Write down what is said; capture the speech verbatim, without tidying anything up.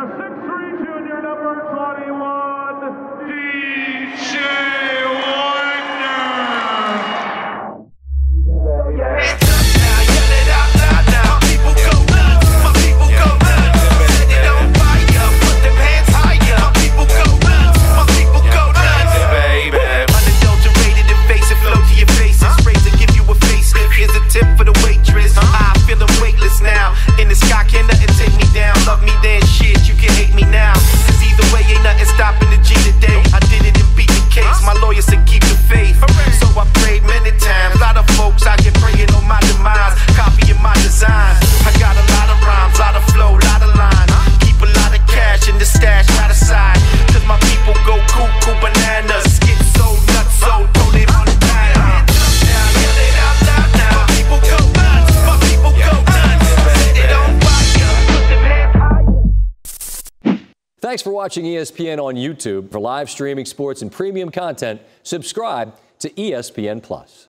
the six three junior number twenty-one, D J Wagner. Thanks for watching E S P N on YouTube. For live streaming sports and premium content, subscribe to E S P N Plus.